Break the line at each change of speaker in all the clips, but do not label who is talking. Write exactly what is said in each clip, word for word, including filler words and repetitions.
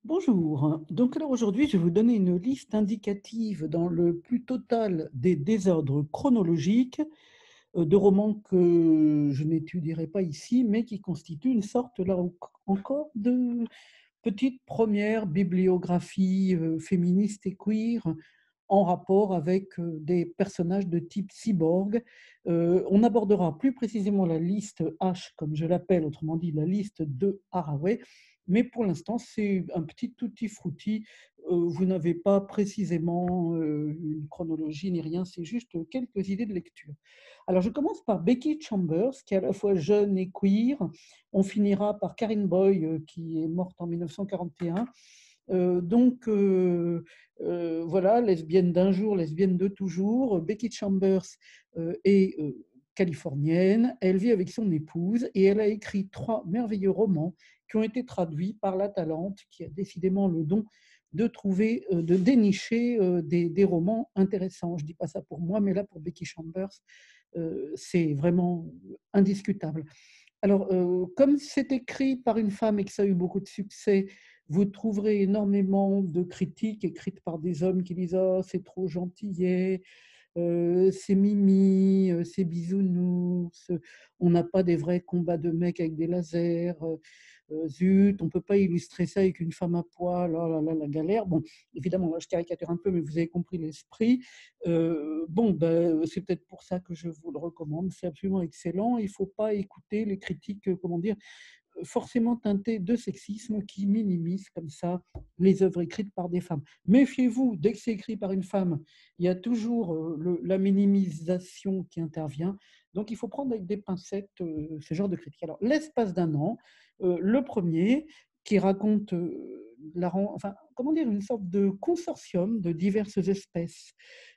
Bonjour. Donc alors aujourd'hui, je vais vous donner une liste indicative dans le plus total des désordres chronologiques euh, de romans que je n'étudierai pas ici, mais qui constituent une sorte là en- encore de petite première bibliographie euh, féministe et queer en rapport avec euh, des personnages de type cyborg. Euh, on abordera plus précisément la liste H, comme je l'appelle, autrement dit la liste de Haraway, mais pour l'instant, c'est un petit tutti frutti. Euh, vous n'avez pas précisément euh, une chronologie ni rien, c'est juste quelques idées de lecture. Alors, je commence par Becky Chambers, qui est à la fois jeune et queer. On finira par Karen Boy, euh, qui est morte en mille neuf cent quarante et un. Euh, donc, euh, euh, voilà, lesbienne d'un jour, lesbienne de toujours. Becky Chambers euh, est euh, californienne. Elle vit avec son épouse et elle a écrit trois merveilleux romans qui ont été traduits par La Talente, qui a décidément le don de trouver, euh, de dénicher euh, des, des romans intéressants. Je ne dis pas ça pour moi, mais là, pour Becky Chambers, euh, c'est vraiment indiscutable. Alors, euh, comme c'est écrit par une femme et que ça a eu beaucoup de succès, vous trouverez énormément de critiques écrites par des hommes qui disent «Oh, c'est trop gentillet, euh, c'est mimi, euh, c'est bisounours, on n'a pas des vrais combats de mecs avec des lasers, euh, euh, zut, on ne peut pas illustrer ça avec une femme à poil, oh là là, la galère». Bon, évidemment, là, je caricature un peu, mais vous avez compris l'esprit. Euh, bon, ben, c'est peut-être pour ça que je vous le recommande, c'est absolument excellent. Il ne faut pas écouter les critiques, euh, comment dire, forcément teintées de sexisme qui minimisent comme ça les œuvres écrites par des femmes. Méfiez-vous, dès que c'est écrit par une femme, il y a toujours euh, le- la minimisation qui intervient. Donc il faut prendre avec des pincettes euh, ce genre de critiques. Alors, l'espace d'un an, euh, le premier, qui raconte euh, la, ren- enfin, comment dire, une sorte de consortium de diverses espèces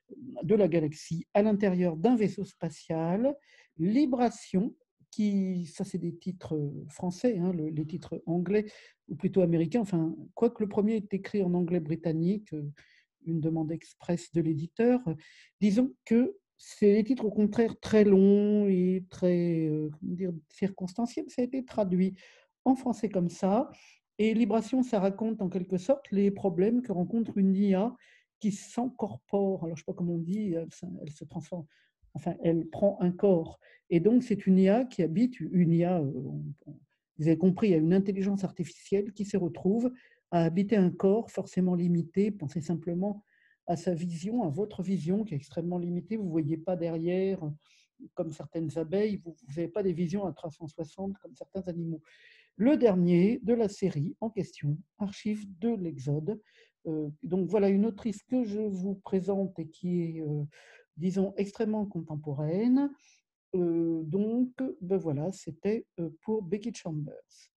de la galaxie à l'intérieur d'un vaisseau spatial, Libration, qui, ça c'est des titres euh, français, hein, le- les titres anglais ou plutôt américains, enfin, quoique le premier est écrit en anglais britannique, euh, une demande express de l'éditeur, euh, disons que c'est des titres au contraire très longs et très euh, comment dire, circonstanciels. Ça a été traduit en français comme ça. Et Libration, ça raconte en quelque sorte les problèmes que rencontre une I A qui s'incorpore. Alors, je ne sais pas comment on dit, elle, elle se transforme, enfin, elle prend un corps. Et donc, c'est une I A qui habite, une I A, euh, vous avez compris, il y a une intelligence artificielle qui se retrouve à habiter un corps forcément limité. Pensez simplement à sa vision, à votre vision qui est extrêmement limitée. Vous ne voyez pas derrière, comme certaines abeilles, vous n'avez pas des visions à trois cent soixante comme certains animaux. Le dernier de la série en question, Archives de l'Exode. Euh, donc voilà une autrice que je vous présente et qui est, euh, disons, extrêmement contemporaine. Euh, donc, ben voilà, c'était euh, pour Becky Chambers.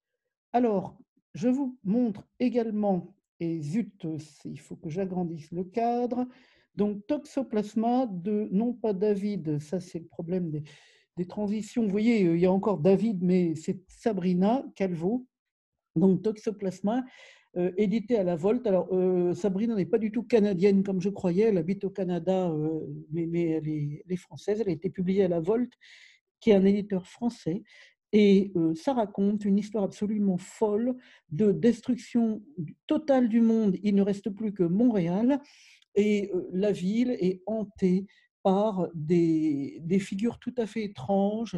Alors, je vous montre également, et zut, il faut que j'agrandisse le cadre, donc Toxoplasma de, non pas David, ça c'est le problème des, des transitions. Vous voyez, il y a encore David, mais c'est Sabrina Calvo. Donc Toxoplasma, euh, édité à la Volte. Alors, euh, Sabrina n'est pas du tout canadienne comme je croyais, elle habite au Canada, euh, mais, mais elle, est, elle est française. Elle a été publiée à la Volte, qui est un éditeur français. Et euh, ça raconte une histoire absolument folle de destruction totale du monde. Il ne reste plus que Montréal et euh, la ville est hantée par des, des figures tout à fait étranges,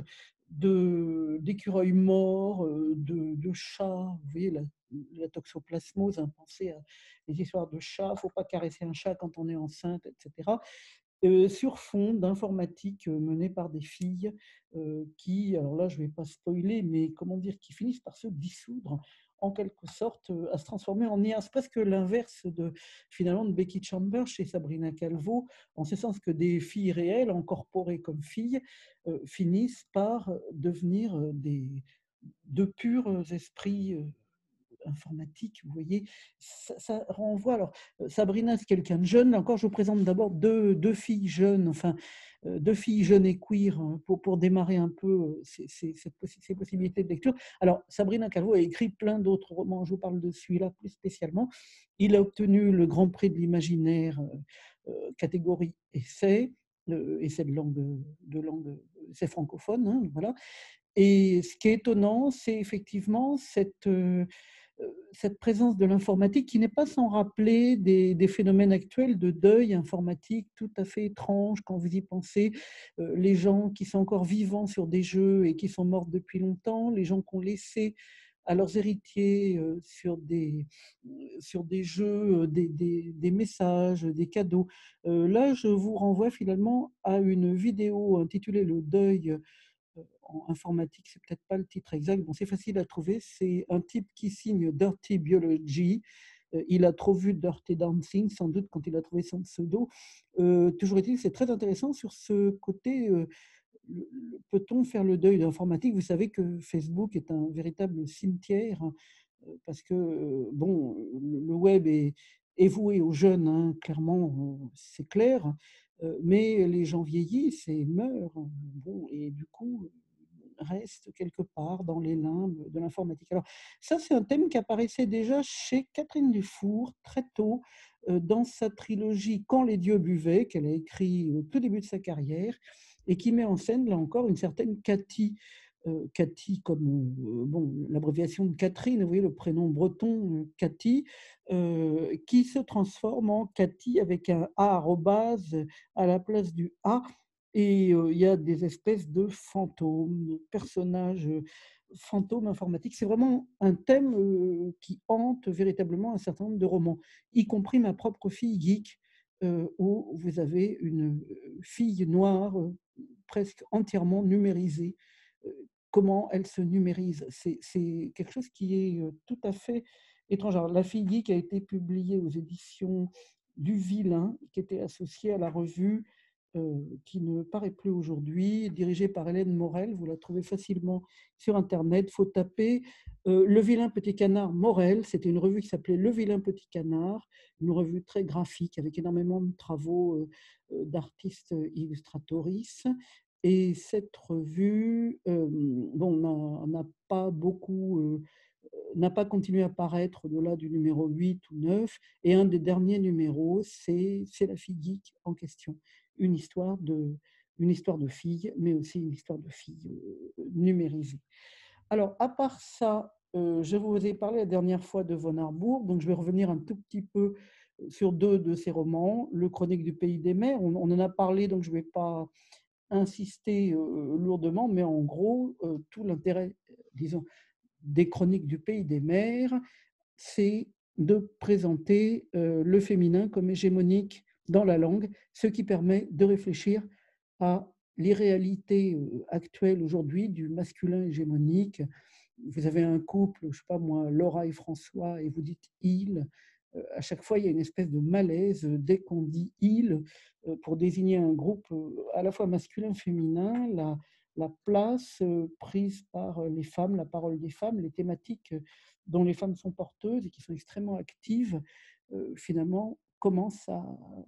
de, d'écureuils morts, euh, de, de chats. Vous voyez, la, la toxoplasmose, hein, pensez à les histoires de chats, il ne faut pas caresser un chat quand on est enceinte, et cetera. Euh, sur fond d'informatique euh, menée par des filles euh, qui, alors là je ne vais pas spoiler, mais comment dire, qui finissent par se dissoudre en quelque sorte, euh, à se transformer en I A. C'est presque l'inverse de, finalement, de Becky Chambers chez Sabrina Calvo, en ce sens que des filles réelles, incorporées comme filles, euh, finissent par devenir euh, des, de purs esprits euh, informatique, vous voyez, ça, ça renvoie. Alors, euh, Sabrina, c'est quelqu'un de jeune. Là encore, je vous présente d'abord deux, deux filles jeunes, enfin, euh, deux filles jeunes et queer, hein, pour, pour démarrer un peu euh, ces, ces, ces possibilités de lecture. Alors, Sabrina Calvo a écrit plein d'autres romans. Je vous parle de celui-là plus spécialement. Il a obtenu le Grand Prix de l'imaginaire, euh, euh, catégorie essai, euh, essai de langue, de langue, c'est francophone, hein, voilà. Et ce qui est étonnant, c'est effectivement cette, euh, cette présence de l'informatique qui n'est pas sans rappeler des des phénomènes actuels de deuil informatique tout à fait étranges quand vous y pensez. Heu, les gens qui sont encore vivants sur des jeux et qui sont morts depuis longtemps, les gens qui ont laissé à leurs héritiers, heu, sur des sur des jeux, heu, des des des messages, des cadeaux. Heu, là, je vous renvoie finalement à une vidéo intitulée «Le deuil», heu, en informatique, c'est peut-être pas le titre exact, bon, c'est facile à trouver. C'est un type qui signe Dirty Biology. Heu, il a trop vu Dirty Dancing, sans doute, quand il a trouvé son pseudo. Heu, toujours est-il que c'est très intéressant sur ce côté, heu, le le peut-on faire le deuil de l'informatique? Vous savez que Facebook est un véritable cimetière, heu, parce que, heu, bon, le le web est est voué aux jeunes, hein, clairement, heu, c'est clair, heu, mais les gens vieillissent et meurent, bon et du coup, restent quelque part dans les limbes de l'informatique. Alors ça, c'est un thème qui apparaissait déjà chez Catherine Dufour très tôt, heu, dans sa trilogie «Quand les dieux buvaient», qu'elle a écrit au tout début de sa carrière et qui met en scène, là encore, une certaine Cathy. Heu, Cathy comme, heu, bon, l'abréviation de Catherine, vous voyez le prénom breton, heu, Cathy, heu, qui se transforme en Cathy avec un A arrobase à la place du A et heu, il y a des espèces de fantômes, de personnages, heu, fantômes informatiques. C'est vraiment un thème, heu, qui hante véritablement un certain nombre de romans, y compris Ma propre fille geek, heu, où vous avez une, heu, fille noire, heu, presque entièrement numérisée. Heu, comment elle se numérise? C'est c'est quelque chose qui est, heu, tout à fait étrange. Alors La fille geek a été publiée aux éditions du Vilain, qui était associée à la revue, heu, qui ne paraît plus aujourd'hui, dirigée par Hélène Morel. Vous la trouvez facilement sur internet. Il faut taper, heu, Le Vilain Petit Canard Morel. C'était une revue qui s'appelait Le Vilain Petit Canard, une revue très graphique avec énormément de travaux, heu heu, d'artistes illustratrices et cette revue, hem, bon, n'a n'a pas beaucoup, heu, n'a pas continué à paraître au-delà du numéro huit ou neuf et un des derniers numéros, c'est c'est La fille geek en question. Une histoire de une histoire de fille, mais aussi une histoire de fille, heu, numérisée. Alors à part ça, heu, je vous ai parlé la dernière fois de Von Harbour, donc je vais revenir un tout petit peu sur deux de ses romans. Le Chronique du pays des mers, on on en a parlé, donc je ne vais pas insister, heu, lourdement, mais en gros, heu, tout l'intérêt, euh, disons, des Chroniques du pays des mers, c'est de présenter, heu, le féminin comme hégémonique dans la langue, ce qui permet de réfléchir à l'irréalité, heu, actuelle aujourd'hui du masculin hégémonique. Vous avez un couple, je sais pas moi, Laura et François et vous dites «ils», heu, à chaque fois il y a une espèce de malaise, heu, dès qu'on dit «ils», heu, pour désigner un groupe, heu, à la fois masculin, féminin, la la place, heu, prise par, heu, les femmes, la parole des femmes, les thématiques, heu, dont les femmes sont porteuses et qui sont extrêmement actives, heu, finalement commencent à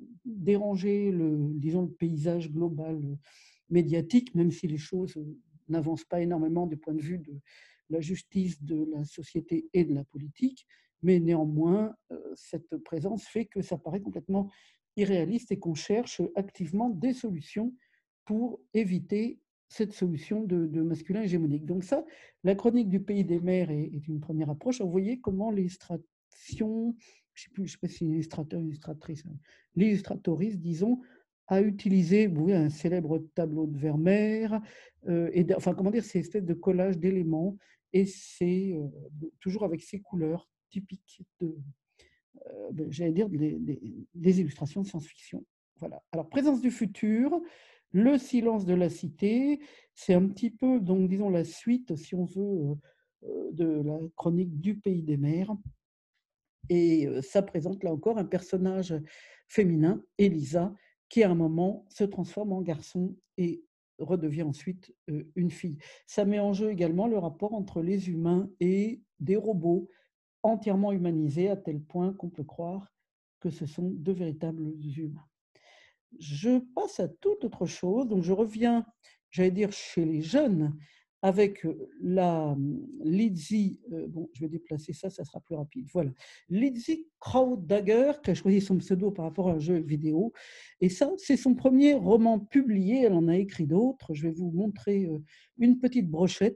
déranger le disons le paysage global, heu, médiatique, même si les choses, heu, n'avancent pas énormément du point de vue de la justice, de la société et de la politique. Mais néanmoins, heu, cette présence fait que ça paraît complètement irréaliste et qu'on cherche activement des solutions pour éviter cette solution de de masculin hégémonique. Donc ça, la chronique du pays des mers est est une première approche. Alors vous voyez comment l'illustration, je sais plus, je sais pas si c'est une illustrateur, illustratrice, hein, l'illustratrice, disons, a utilisé, oui, un célèbre tableau de Vermeer, heu et d enfin, comment dire? C'est une espèce de collage d'éléments et c'est, heu, toujours avec ces couleurs typiques de, heu, beh, j'allais dire des des des illustrations de science-fiction. Voilà. Alors Présence du futur, Le silence de la cité, c'est un petit peu donc disons la suite, si on veut, heu heu, de la chronique du pays des mers et heu, ça présente là encore un personnage féminin, Élisa, qui à un moment se transforme en garçon et redevient ensuite, heu, une fille. Ça met en jeu également le rapport entre les humains et des robots entièrement humanisés à tel point qu'on peut croire que ce sont de véritables humains. Je passe à toute autre chose, donc je reviens, j'allais dire chez les jeunes, avec, heu, la, mmh, Lizzie, heu, bon, je vais déplacer ça, ça sera plus rapide. Voilà. Lizzie Krautdagger, qui a choisi son pseudo par rapport à un jeu vidéo et ça, c'est son premier roman publié, elle en a écrit d'autres. Je vais vous montrer, heu, une petite brochette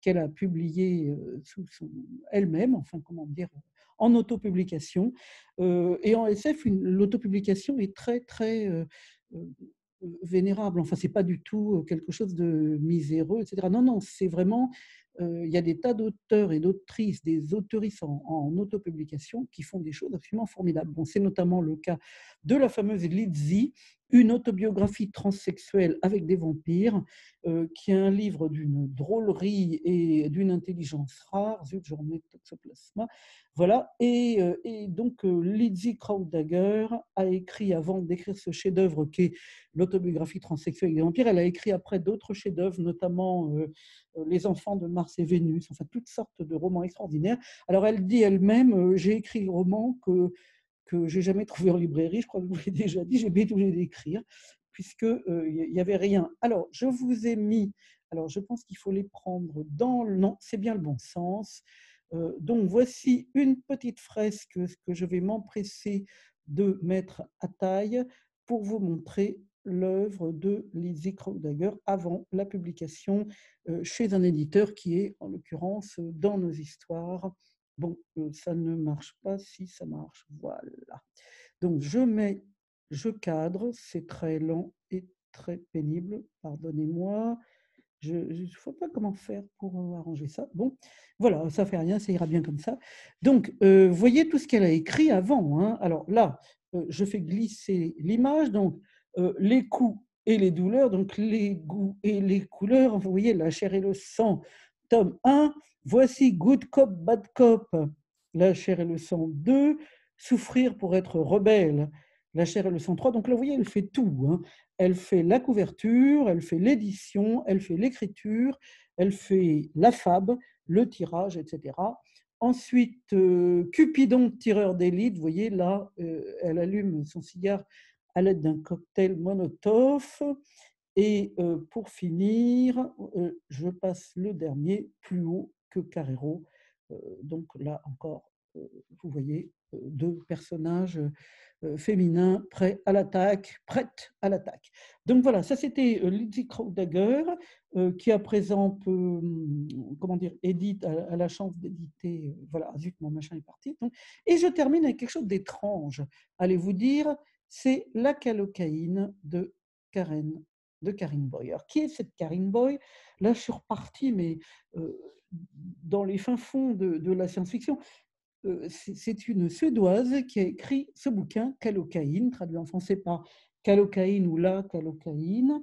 qu'elle a publié euh, sous son, elle-même, enfin comment dire, en autopublication. Euh, et en S F, une- l'autopublication est très très euh, euh, vénérable. Enfin, c'est pas du tout quelque chose de miséreux, et cetera. Non, non, c'est vraiment euh, il y a des tas d'auteurs et d'autrices, des autoristes en, en autopublication qui font des choses absolument formidables. Bon, c'est notamment le cas de la fameuse Lizzie, une autobiographie transsexuelle avec des vampires, euh, qui est un livre d'une drôlerie et d'une intelligence rare. Zut, j'en ai toxoplasma. Voilà. Et, euh, et donc, euh, Lizzie Krautdagger a écrit, avant d'écrire ce chef-d'œuvre qui est l'autobiographie transsexuelle avec des vampires, elle a écrit après d'autres chefs-d'œuvre, notamment euh, Les enfants de Mars et Vénus, enfin toutes sortes de romans extraordinaires. Alors, elle dit elle-même, euh, j'ai écrit le roman que que j'ai jamais trouvé en librairie. Je crois que je vous l'ai déjà dit, j'ai bien obligé d'écrire, puisque euh, il n'y avait rien. Alors, je vous ai mis, alors je pense qu'il faut les prendre dans le, non, c'est bien le bon sens. Euh, donc, voici une petite fresque que je vais m'empresser de mettre à taille pour vous montrer l'œuvre de Lizzie Krautdagger avant la publication euh, chez un éditeur qui est, en l'occurrence, Dans nos histoires. Bon, euh, ça ne marche pas. Si ça marche, voilà. Donc, je mets, je cadre, c'est très lent et très pénible, pardonnez-moi. Je ne sais pas comment faire pour euh, arranger ça. Bon, voilà, ça fait rien, ça ira bien comme ça. Donc, euh, voyez tout ce qu'elle a écrit avant, hein. Alors là, euh, je fais glisser l'image, donc euh, les coups et les douleurs, donc les goûts et les couleurs. Vous voyez, la chair et le sang, tome un. Voici Good Cop, Bad Cop, la chair et le sang deux. Souffrir pour être rebelle, la chair et le sang trois. Donc là, vous voyez, elle fait tout, hein. Elle fait la couverture, elle fait l'édition, elle fait l'écriture, elle fait la fab, le tirage, et cetera. Ensuite, euh, Cupidon, tireur d'élite, vous voyez là, euh, elle allume son cigare à l'aide d'un cocktail Molotov. Et euh, pour finir, euh, je passe le dernier, plus haut que Carrero. Euh, donc là encore, euh, vous voyez euh, deux personnages euh, féminins prêts à l'attaque, prêtes à l'attaque. Donc voilà, ça c'était euh, Lizzie Krautdagger, euh, qui à présent peut, hum, comment dire, édite, a, a la chance d'éditer, euh, voilà, zut, mon machin est parti. Donc, et je termine avec quelque chose d'étrange. Allez vous dire, c'est La Calocaïne de Karen de Karine Boy. Alors, qui est cette Karine Boy? Là, je suis reparti, mais euh, dans les fins fonds de, de la science-fiction. Euh, c'est une Suédoise qui a écrit ce bouquin, Calocaïne, traduit en français par Calocaïne ou La Calocaïne.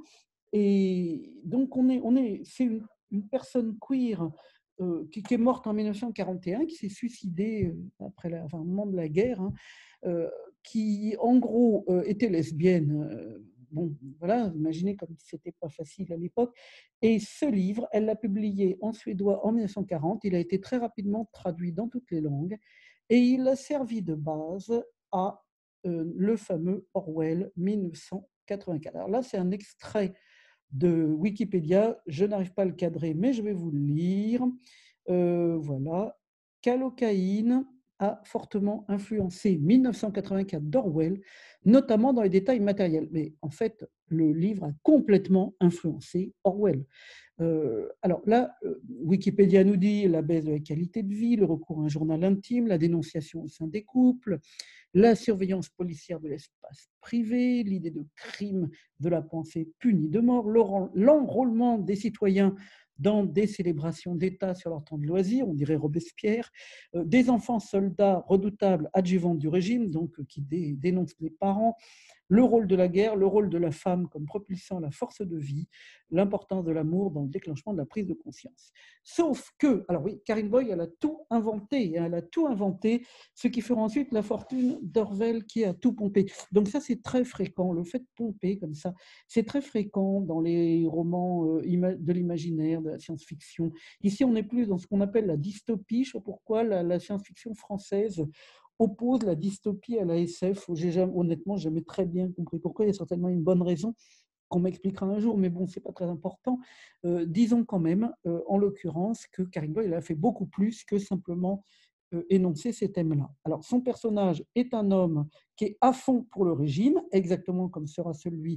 Et donc, on est, on est, c'est une, une personne queer euh, qui, qui est morte en mille neuf cent quarante et un, qui s'est suicidée euh, après la, enfin, au moment de la guerre, hein, euh, qui, en gros, euh, était lesbienne. Euh, bon, voilà, imaginez comme c'était pas facile à l'époque. Et ce livre, elle l'a publié en suédois en mille neuf cent quarante. Il a été très rapidement traduit dans toutes les langues et il a servi de base à euh, le fameux Orwell mille neuf cent quatre-vingt-quatre. Alors là, c'est un extrait de Wikipédia. Je n'arrive pas à le cadrer, mais je vais vous le lire. Euh, voilà. Calocaïne a fortement influencé mille neuf cent quatre-vingt-quatre d'Orwell, notamment dans les détails matériels. Mais en fait, le livre a complètement influencé Orwell. Euh, alors là, euh, Wikipédia nous dit la baisse de la qualité de vie, le recours à un journal intime, la dénonciation au sein des couples, la surveillance policière de l'espace privé, l'idée de crime de la pensée punie de mort, l'enrôlement des citoyens dans des célébrations d'État sur leur temps de loisirs, on dirait Robespierre, euh, des enfants soldats redoutables adjuvants du régime, donc euh, qui dé dénoncent les parents, le rôle de la guerre, le rôle de la femme comme propulsant la force de vie, l'importance de l'amour dans le déclenchement de la prise de conscience. Sauf que, alors oui, Karine Boy, elle a tout inventé, elle a tout inventé, ce qui fera ensuite la fortune d'Orwell qui a tout pompé. Donc ça, c'est très fréquent, le fait de pomper comme ça, c'est très fréquent dans les romans de l'imaginaire, de la science-fiction. Ici, on est plus dans ce qu'on appelle la dystopie. Je sais pas pourquoi la, la science-fiction française oppose la dystopie à la S F. J'ai jamais, honnêtement jamais très bien compris pourquoi. Il y a certainement une bonne raison qu'on m'expliquera un jour, mais bon, c'est pas très important. Euh, disons quand même, euh, en l'occurrence, que Karine Boyle a fait beaucoup plus que simplement euh, énoncer ces thèmes-là. Alors, son personnage est un homme qui est à fond pour le régime, exactement comme sera celui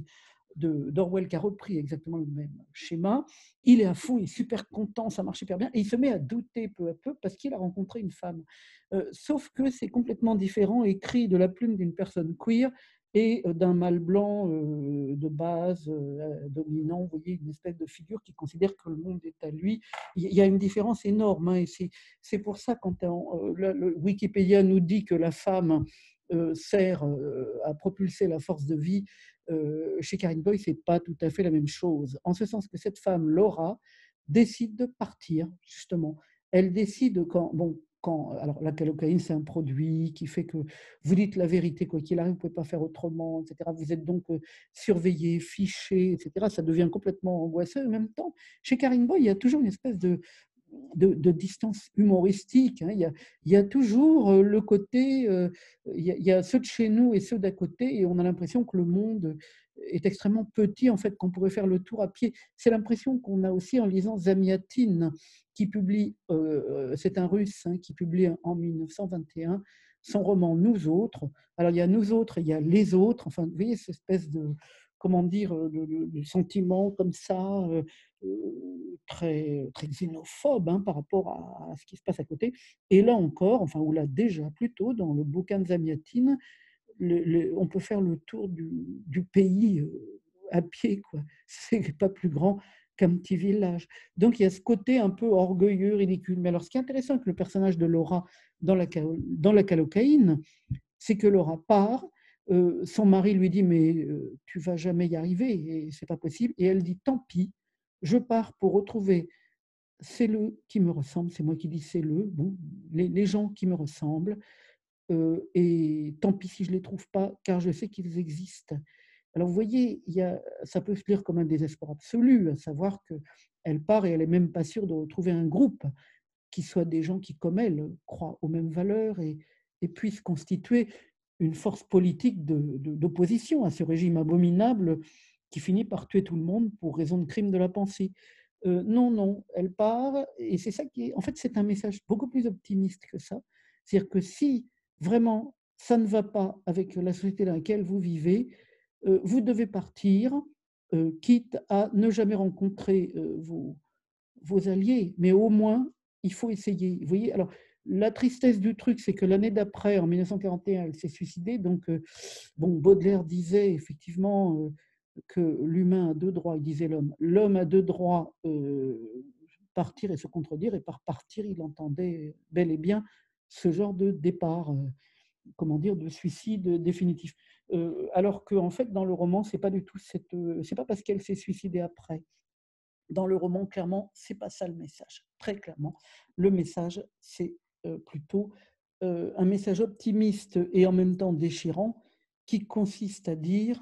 de d'Orwell qui a repris exactement le même schéma. Il est à fond, il est super content, ça marche super bien et il se met à douter peu à peu parce qu'il a rencontré une femme. Heu, sauf que c'est complètement différent, écrit de la plume d'une personne queer et euh, d'un mâle blanc, heu, de base, heu, dominant. Vous voyez, une espèce de figure qui considère que le monde est à lui. Il y a une différence énorme, hein, et c'est c'est pour ça quand on, heu, le le Wikipédia nous dit que la femme, heu, sert, heu, à propulser la force de vie, heu, chez Karen Boy, c'est pas tout à fait la même chose. En ce sens que cette femme, Laura, décide de partir, justement. Elle décide quand bon, quand alors la cocaïne, c'est un produit qui fait que vous dites la vérité, quoi qu'il arrive, vous ne pouvez pas faire autrement, et cetera. Vous êtes donc, heu, surveillé, fiché, et cetera. Ça devient complètement angoisseux. En même temps, chez Karen Boy, il y a toujours une espèce de de, de distance humoristique, hein. Il y a, il y a toujours euh, le côté, euh, il, y a, il y a ceux de chez nous et ceux d'à côté, et on a l'impression que le monde est extrêmement petit, en fait, qu'on pourrait faire le tour à pied. C'est l'impression qu'on a aussi en lisant Zamiatine, qui publie, euh, c'est un russe, hein, qui publie en mille neuf cent vingt et un son roman Nous autres. Alors il y a Nous autres et il y a Les autres, enfin, vous voyez, cette espèce de, comment dire, de, de, de sentiment comme ça, euh, euh, très, très xénophobe, hein, par rapport à, à ce qui se passe à côté. Et là encore, enfin, ou là déjà plutôt, dans le bouquin de Zamiatine, le, le, on peut faire le tour du, du pays euh, à pied, quoi. C'est pas plus grand qu'un petit village. Donc il y a ce côté un peu orgueilleux, ridicule. Mais alors, ce qui est intéressant avec le personnage de Laura dans la, dans la Calocaïne, c'est que Laura part. Euh, son mari lui dit mais euh, tu vas jamais y arriver et c'est pas possible. Et elle dit tant pis, je pars pour retrouver c'est le qui me ressemble. C'est moi qui dis c'est le bon les, les gens qui me ressemblent. Euh, et tant pis si je les trouve pas, car je sais qu'ils existent. Alors vous voyez, il y a, ça peut se lire comme un désespoir absolu, à savoir que elle part et elle est même pas sûre de retrouver un groupe qui soient des gens qui, comme elle, croient aux mêmes valeurs et, et puissent constituer une force politique de- de- d'opposition à ce régime abominable qui finit par tuer tout le monde pour raison de crime de la pensée. Euh, non, non, elle part, et c'est ça qui est, en fait, c'est un message beaucoup plus optimiste que ça. C'est-à-dire que si vraiment ça ne va pas avec la société dans laquelle vous vivez, euh, vous devez partir, euh, quitte à ne jamais rencontrer euh, vos, vos alliés, mais au moins, il faut essayer. Vous voyez, alors, la tristesse du truc, c'est que l'année d'après, en mille neuf cent quarante et un, elle s'est suicidée. Donc, euh, bon, Baudelaire disait effectivement euh, que l'humain a deux droits, il disait l'homme. L'homme a deux droits, euh, partir et se contredire, et par partir, il entendait bel et bien ce genre de départ, euh, comment dire, de suicide définitif. Euh, alors qu'en fait, dans le roman, c'est pas du tout cette, euh, c'est pas parce qu'elle s'est suicidée après dans le roman, clairement, c'est pas ça le message. Très clairement, le message, c'est euh, plutôt euh, un message optimiste et en même temps déchirant qui consiste à dire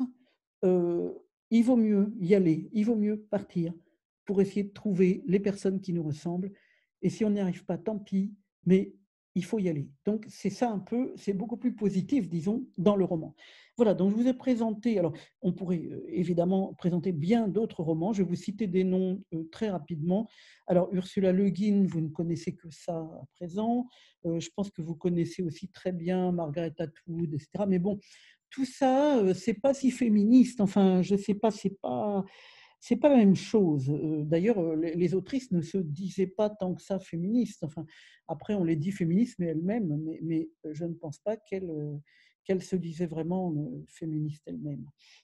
euh, il vaut mieux y aller, il vaut mieux partir pour essayer de trouver les personnes qui nous ressemblent. Et si on n'y arrive pas, tant pis, mais il faut y aller. Donc c'est ça un peu, c'est beaucoup plus positif, disons, dans le roman. Voilà, donc je vous ai présenté, alors on pourrait euh, évidemment présenter bien d'autres romans. Je vais vous citer des noms euh, très rapidement. Alors, Ursula Le Guin, vous ne connaissez que ça à présent. Euh, je pense que vous connaissez aussi très bien Margaret Atwood, et cetera. Mais bon, tout ça, euh, c'est pas si féministe. Enfin, je sais pas, c'est pas, c'est pas la même chose. Euh, D'ailleurs, euh, les, les autrices ne se disaient pas tant que ça féministes. Enfin, après, on les dit féministes, mais elles-mêmes. Mais, mais je ne pense pas qu'elles euh, qu'elles se disaient vraiment euh, féministes elles-mêmes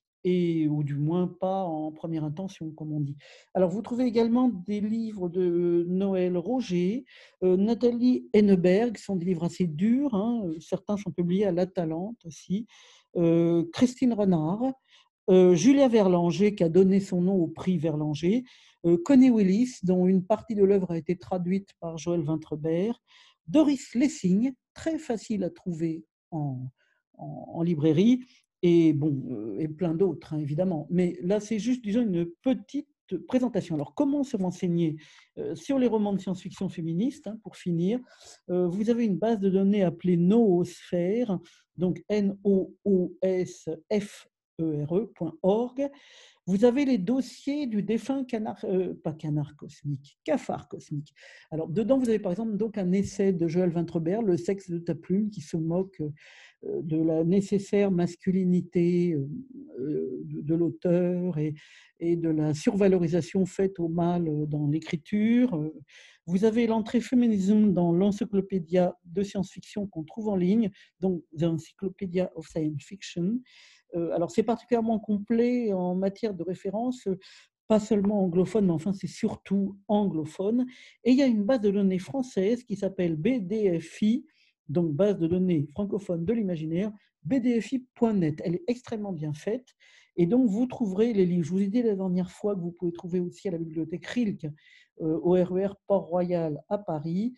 et ou du moins pas en première intention, comme on dit. Alors, vous trouvez également des livres de Noël Roger, euh, Nathalie Henneberg, sont des livres assez durs, hein, certains sont publiés à La Talente aussi, euh, Christine Renard, euh, Julia Verlanger, qui a donné son nom au prix Verlanger, euh, Connie Willis, dont une partie de l'œuvre a été traduite par Joël Vintrebert, Doris Lessing, très facile à trouver en, en, en librairie, et bon, euh, et plein d'autres, hein, évidemment. Mais là, c'est juste, disons, une petite présentation. Alors, comment se renseigner euh, sur les romans de science-fiction féministes, hein, pour finir? Euh, vous avez une base de données appelée Noosphère, donc N O O S F E R E point org. Vous avez les dossiers du défunt canard, euh, pas canard cosmique, cafard cosmique. Alors, dedans, vous avez par exemple donc un essai de Joël Vintrebert, Le sexe de ta plume, qui se moque euh, de la nécessaire masculinité euh, euh, de, de l'auteur et, et de la survalorisation faite au mâle euh, dans l'écriture. Euh, Vous avez l'entrée féminisme dans l'encyclopédia de science-fiction qu'on trouve en ligne, donc The Encyclopedia of Science Fiction. Euh, alors, c'est particulièrement complet en matière de référence, euh, pas seulement anglophone, mais enfin, c'est surtout anglophone. Et il y a une base de données française qui s'appelle B D F I, donc base de données francophone de l'imaginaire, b d f i point net. Elle est extrêmement bien faite. Et donc, vous trouverez les livres. Je vous ai dit la dernière fois que vous pouvez trouver aussi à la bibliothèque Rilke, euh, au R E R Port-Royal à Paris.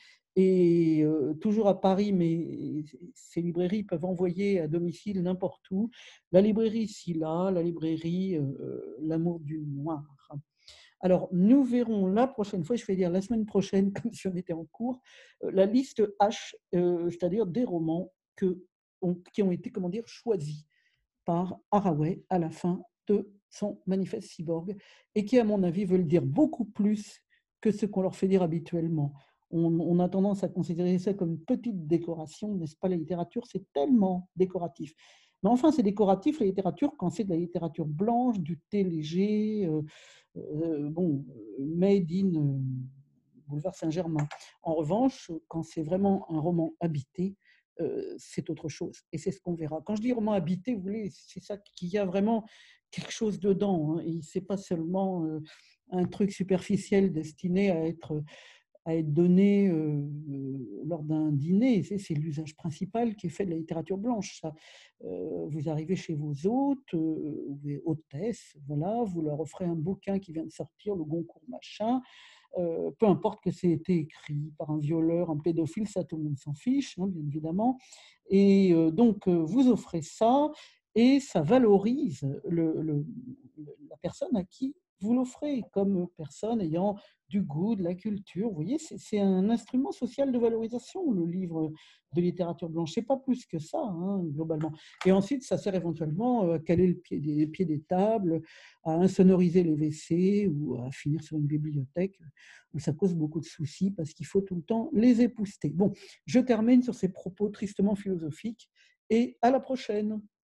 Et euh, toujours à Paris, mais ces librairies peuvent envoyer à domicile n'importe où. La librairie Scylla, la librairie euh, L'Amour du Noir. Alors, nous verrons la prochaine fois, je vais dire la semaine prochaine, comme si on était en cours, euh, la liste H, euh, c'est-à-dire des romans que, ont, qui ont été, comment dire, choisis par Haraway à la fin de son manifeste cyborg et qui, à mon avis, veulent dire beaucoup plus que ce qu'on leur fait dire habituellement. On, on a tendance à considérer ça comme une petite décoration, n'est-ce pas? La littérature, c'est tellement décoratif. Mais enfin, c'est décoratif, la littérature, quand c'est de la littérature blanche, du thé léger, euh, euh, bon, made in euh, Boulevard Saint-Germain. En revanche, quand c'est vraiment un roman habité, euh, c'est autre chose. Et c'est ce qu'on verra. Quand je dis roman habité, vous voulez, c'est ça qu'il y a vraiment quelque chose dedans. Hein, et c'est pas seulement euh, un truc superficiel destiné à être, à être donné euh, euh, lors d'un dîner. C'est, c'est l'usage principal qui est fait de la littérature blanche. Ça. Euh, vous arrivez chez vos hôtes, euh, hôtesses, voilà, vous leur offrez un bouquin qui vient de sortir, le Goncourt machin. Euh, peu importe que c'est été écrit par un violeur, un pédophile, ça tout le monde s'en fiche, hein, bien évidemment. Et euh, donc, euh, vous offrez ça et ça valorise le, le, la personne à qui vous l'offrez comme personne ayant du goût, de la culture. Vous voyez, c'est, c'est un instrument social de valorisation, le livre de littérature blanche. C'est pas plus que ça, hein, globalement. Et ensuite, ça sert éventuellement à caler le pied des, pied des tables, à insonoriser les W C ou à finir sur une bibliothèque où ça cause beaucoup de soucis parce qu'il faut tout le temps les épousseter. Bon, je termine sur ces propos tristement philosophiques et à la prochaine.